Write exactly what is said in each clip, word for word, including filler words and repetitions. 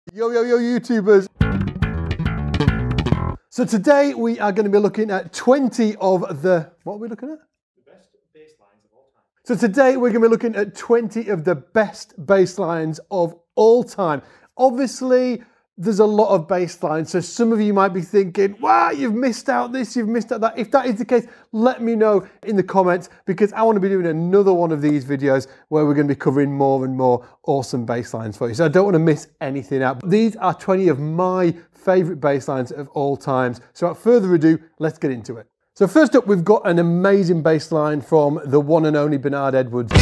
Yo, yo, yo, YouTubers. So today we are going to be looking at twenty of the, what are we looking at? The best bass lines of all time. So today we're going to be looking at twenty of the best bass lines of all time. Obviously, there's a lot of bass lines, so some of you might be thinking, wow, you've missed out this, you've missed out that. If that is the case, let me know in the comments, because I want to be doing another one of these videos where we're going to be covering more and more awesome bass lines for you. So I don't want to miss anything out. These are twenty of my favorite bass lines of all times. So without further ado, let's get into it. So first up, we've got an amazing bass line from the one and only Bernard Edwards.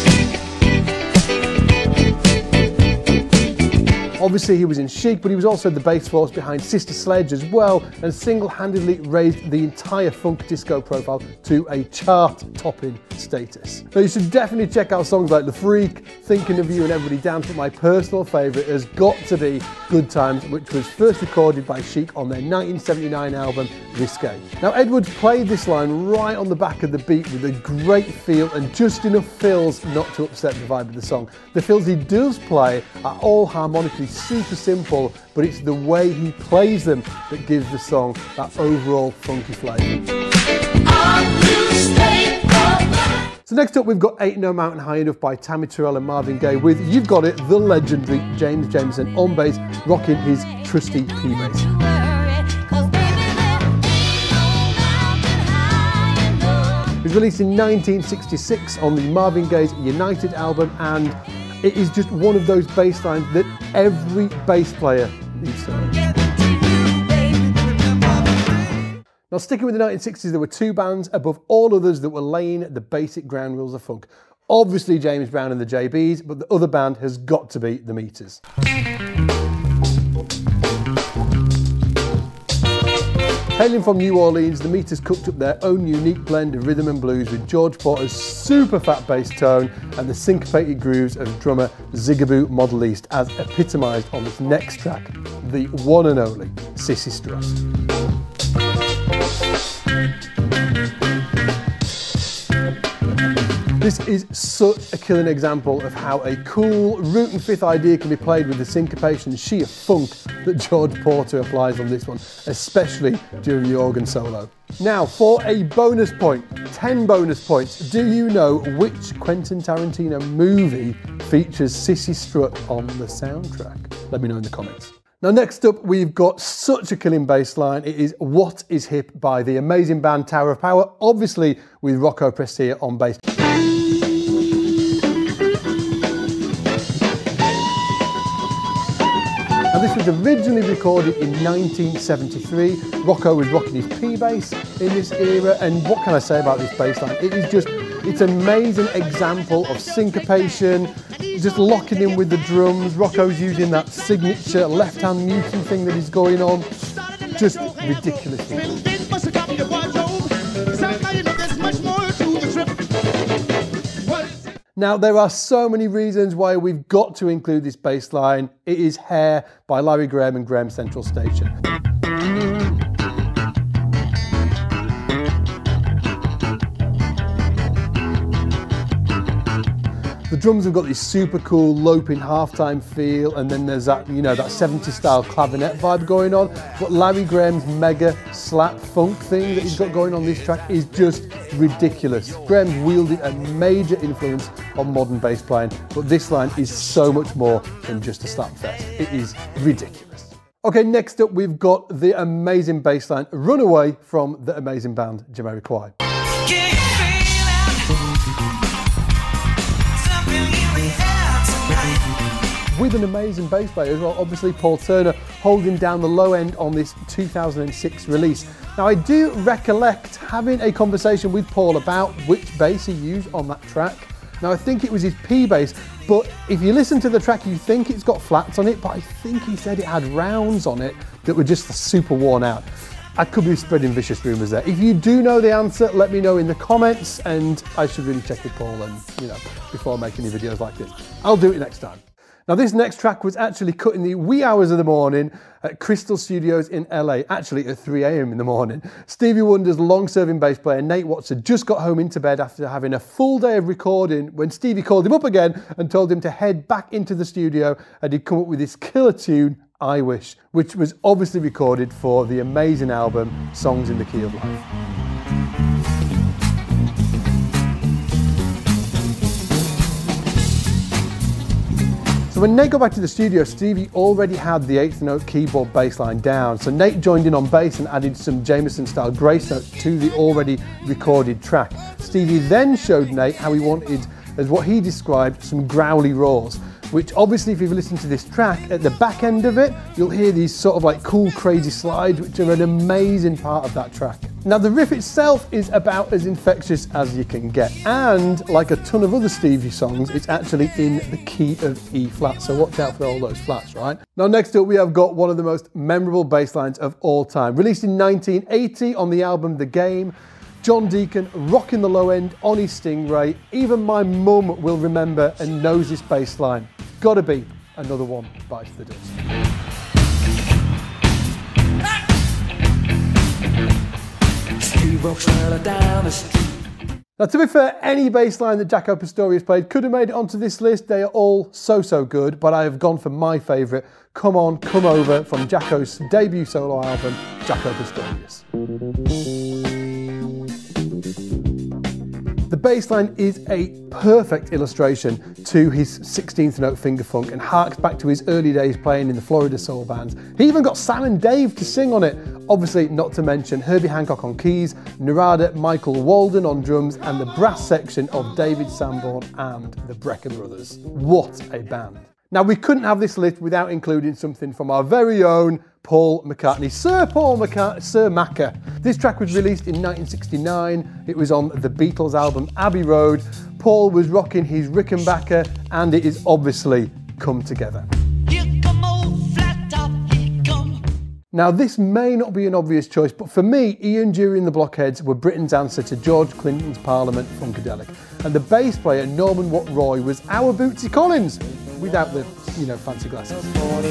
Obviously he was in Chic, but he was also the bass force behind Sister Sledge as well, and single-handedly raised the entire funk disco profile to a chart-topping status. Now you should definitely check out songs like The Freak, Thinking of You and Everybody Dance, but my personal favourite has got to be Good Times, which was first recorded by Chic on their nineteen seventy-nine album Risque. Now Edwards played this line right on the back of the beat with a great feel and just enough fills not to upset the vibe of the song. The fills he does play are all harmonically super simple, but it's the way he plays them that gives the song that overall funky flavour. So next up we've got Ain't No Mountain High Enough by Tammy Terrell and Marvin Gaye with, you've got it, the legendary James Jamerson on bass, rocking his trusty P-bass. It was released in nineteen sixty-six on the Marvin Gaye's United album, and it is just one of those bass lines that every bass player needs to know. Now sticking with the nineteen sixties, there were two bands above all others that were laying the basic ground rules of funk. Obviously James Brown and the J Bs, but the other band has got to be the Meters. Hailing from New Orleans, the Meters cooked up their own unique blend of rhythm and blues with George Porter's super fat bass tone and the syncopated grooves of drummer Zigaboo Model East, as epitomised on this next track, the one and only Sissy Strut. This is such a killing example of how a cool root and fifth idea can be played with the syncopation and sheer funk that George Porter applies on this one, especially during the organ solo. Now for a bonus point, ten bonus points, do you know which Quentin Tarantino movie features Sissy Strut on the soundtrack? Let me know in the comments. Now next up we've got such a killing bass line. It is What Is Hip by the amazing band Tower of Power, obviously with Rocco Prestia on bass. Now this was originally recorded in nineteen seventy-three. Rocco was rocking his P-bass in this era, and what can I say about this bass line? It is just, it's an amazing example of syncopation, just locking in with the drums. Rocco's using that signature left-hand muting thing that is going on. Just ridiculous. Now there are so many reasons why we've got to include this bass line. It is Hair by Larry Graham and Graham Central Station. The drums have got this super cool loping halftime feel, and then there's that, you know, that seventies style clavinet vibe going on. But Larry Graham's mega slap funk thing that he's got going on this track is just ridiculous. Graham's wielded a major influence on modern bass playing, but this line is so much more than just a slap fest. It is ridiculous. Okay, next up we've got the amazing bass line Runaway from the amazing band Jamiroquai. With an amazing bass player as well, obviously Paul Turner holding down the low end on this two thousand six release. Now I do recollect having a conversation with Paul about which bass he used on that track. Now I think it was his P bass, but if you listen to the track you think it's got flats on it, but I think he said it had rounds on it that were just super worn out. I could be spreading vicious rumours there. If you do know the answer, let me know in the comments, and I should really check with Paul and, you know, before making any videos like this. I'll do it next time. Now this next track was actually cut in the wee hours of the morning at Crystal Studios in L A, actually at three A M in the morning. Stevie Wonder's long-serving bass player Nate Watts had just got home into bed after having a full day of recording when Stevie called him up again and told him to head back into the studio, and he'd come up with this killer tune, I Wish, which was obviously recorded for the amazing album Songs in the Key of Life. So when Nate got back to the studio, Stevie already had the eighth note keyboard bass line down. So Nate joined in on bass and added some Jameson-style grace notes to the already recorded track. Stevie then showed Nate how he wanted, as what he described, some growly roars, which obviously if you've listened to this track, at the back end of it, you'll hear these sort of like cool, crazy slides, which are an amazing part of that track. Now the riff itself is about as infectious as you can get, and like a ton of other Stevie songs, it's actually in the key of E flat, so watch out for all those flats, right? Now next up we have got one of the most memorable bass lines of all time. Released in nineteen eighty on the album The Game, John Deacon rocking the low end on his Stingray. Even my mum will remember and knows this bass line. Gotta be Another One Bites the Dust. Now to be fair, any bass line that Jaco Pastorius played could have made it onto this list. They are all so, so good, but I have gone for my favourite, Come On, Come Over, from Jaco's debut solo album, Jaco Pastorius. The bass line is a perfect illustration to his sixteenth note finger funk and harks back to his early days playing in the Florida soul bands. He even got Sam and Dave to sing on it, obviously not to mention Herbie Hancock on keys, Narada Michael Walden on drums, and the brass section of David Sanborn and the Brecker Brothers. What a band. Now we couldn't have this list without including something from our very own Paul McCartney, Sir Paul McCartney, Sir Macca. This track was released in nineteen sixty-nine. It was on the Beatles album Abbey Road. Paul was rocking his Rickenbacker, and it is obviously Come Together. Here come old flat top, here come. Now this may not be an obvious choice, but for me, Ian Dury and the Blockheads were Britain's answer to George Clinton's Parliament Funkadelic. And the bass player Norman Watt Roy was our Bootsy Collins, without the, you know, fancy glasses.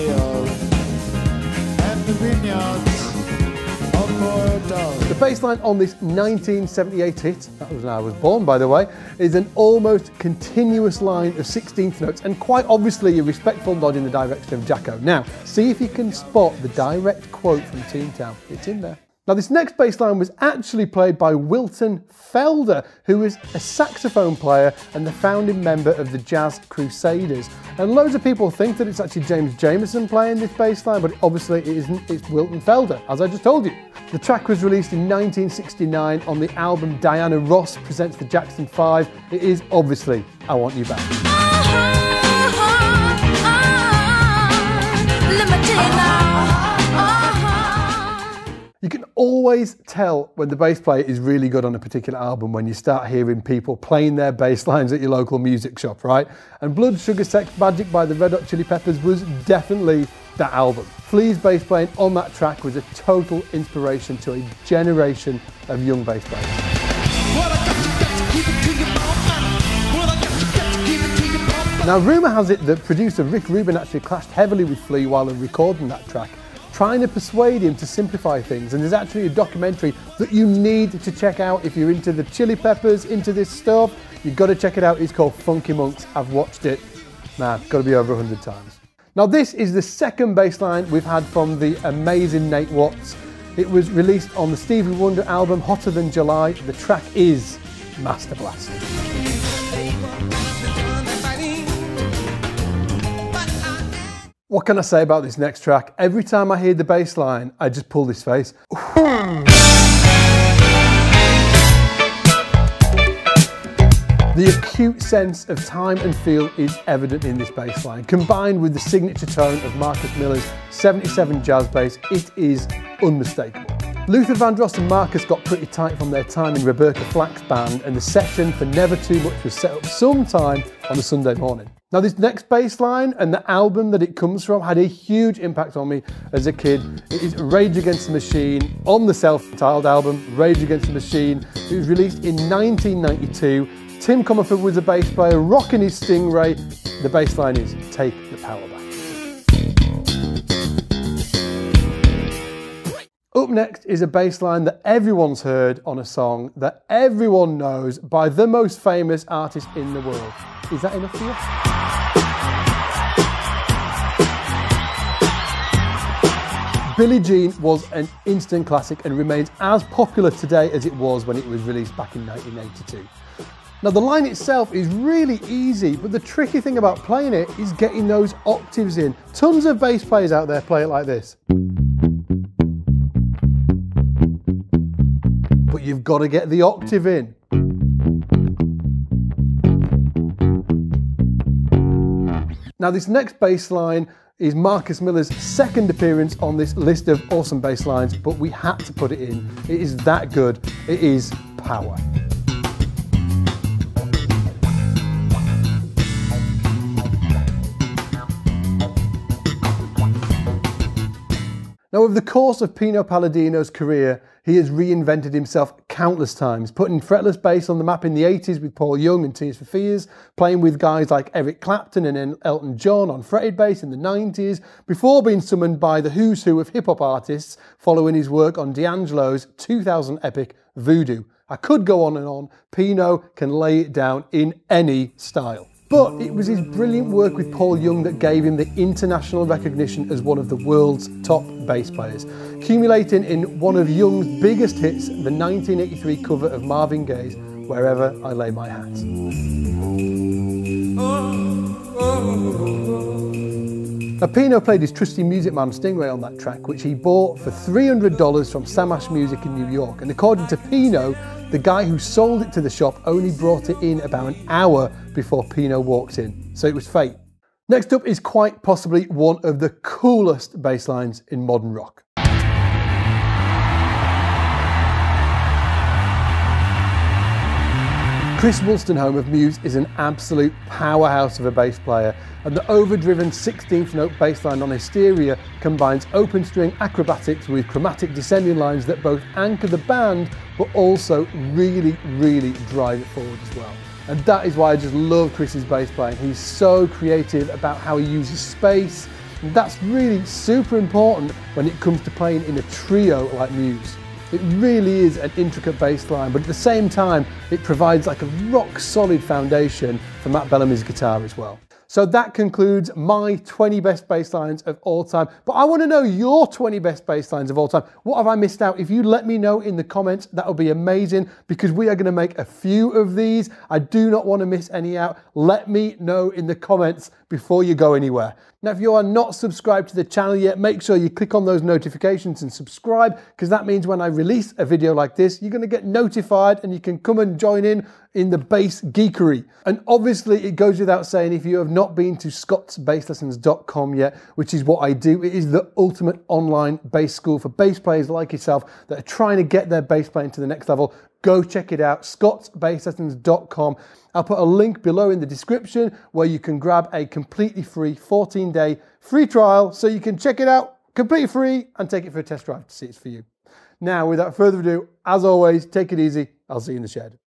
The bass line on this nineteen seventy-eight hit, that was when I was born by the way, is an almost continuous line of sixteenth notes and quite obviously a respectful nod in the direction of Jaco. Now, see if you can spot the direct quote from Toontown. It's in there. Now this next bass line was actually played by Wilton Felder, who was a saxophone player and the founding member of the Jazz Crusaders. And loads of people think that it's actually James Jamerson playing this bass line, but obviously it isn't, it's Wilton Felder, as I just told you. The track was released in nineteen sixty-nine on the album Diana Ross Presents the Jackson five. It is obviously I Want You Back. You can always tell when the bass player is really good on a particular album when you start hearing people playing their bass lines at your local music shop, right? And Blood Sugar Sex Magic by the Red Hot Chili Peppers was definitely that album. Flea's bass playing on that track was a total inspiration to a generation of young bass players. Now rumour has it that producer Rick Rubin actually clashed heavily with Flea while recording that track, trying to persuade him to simplify things, and there's actually a documentary that you need to check out if you're into the Chili Peppers, into this stuff. You've got to check it out. It's called Funky Monks. I've watched it, man, got to be over a hundred times. Now this is the second bass line we've had from the amazing Nate Watts. It was released on the Stevie Wonder album Hotter Than July. The track is Master Blast. What can I say about this next track? Every time I hear the bass line, I just pull this face. The acute sense of time and feel is evident in this bass line. Combined with the signature tone of Marcus Miller's seventy-seven jazz bass, it is unmistakable. Luther Vandross and Marcus got pretty tight from their time in Rebecca Flack's band, and the session for Never Too Much was set up sometime on a Sunday morning. Now this next bass line and the album that it comes from had a huge impact on me as a kid. It is Rage Against the Machine on the self-titled album Rage Against the Machine. It was released in nineteen ninety-two. Tim Comerford was a bass player rocking his Stingray. The bass line is Take the Power Back. Up next is a bass line that everyone's heard on a song that everyone knows by the most famous artist in the world. Is that enough for you? Billie Jean was an instant classic and remains as popular today as it was when it was released back in nineteen eighty-two. Now the line itself is really easy, but the tricky thing about playing it is getting those octaves in. Tons of bass players out there play it like this. But you've got to get the octave in. Now this next bass line is Marcus Miller's second appearance on this list of awesome bass lines, but we had to put it in. It is that good. It is Power. Now, over the course of Pino Palladino's career, he has reinvented himself countless times, putting fretless bass on the map in the eighties with Paul Young and Tears for Fears, playing with guys like Eric Clapton and Elton John on fretted bass in the nineties, before being summoned by the who's who of hip-hop artists following his work on D'Angelo's two thousand epic Voodoo. I could go on and on. Pino can lay it down in any style. But it was his brilliant work with Paul Young that gave him the international recognition as one of the world's top bass players, accumulating in one of Young's biggest hits, the nineteen eighty-three cover of Marvin Gaye's Wherever I Lay My Hat. Now, Pino played his trusty Music Man Stingray on that track, which he bought for three hundred dollars from Samash Music in New York, and according to Pino, the guy who sold it to the shop only brought it in about an hour before Pino walked in, so it was fate. Next up is quite possibly one of the coolest bass lines in modern rock. Chris Wolstenholme of Muse is an absolute powerhouse of a bass player, and the overdriven sixteenth note bass line on Hysteria combines open string acrobatics with chromatic descending lines that both anchor the band but also really, really drive it forward as well. And that is why I just love Chris's bass playing. He's so creative about how he uses space, and that's really super important when it comes to playing in a trio like Muse. It really is an intricate bass line, but at the same time, it provides like a rock solid foundation for Matt Bellamy's guitar as well. So that concludes my twenty best bass lines of all time. But I want to know your twenty best bass lines of all time. What have I missed out? If you let me know in the comments, that would be amazing, because we are going to make a few of these. I do not want to miss any out. Let me know in the comments before you go anywhere. Now, if you are not subscribed to the channel yet, make sure you click on those notifications and subscribe, because that means when I release a video like this, you're going to get notified and you can come and join in in the bass geekery. And obviously it goes without saying, if you have not been to scotts bass lessons dot com yet, which is what I do, it is the ultimate online bass school for bass players like yourself that are trying to get their bass playing to the next level. Go check it out, scotts bass lessons dot com. I'll put a link below in the description where you can grab a completely free fourteen day free trial so you can check it out completely free and take it for a test drive to see it's for you. Now, without further ado, as always, take it easy. I'll see you in the shed.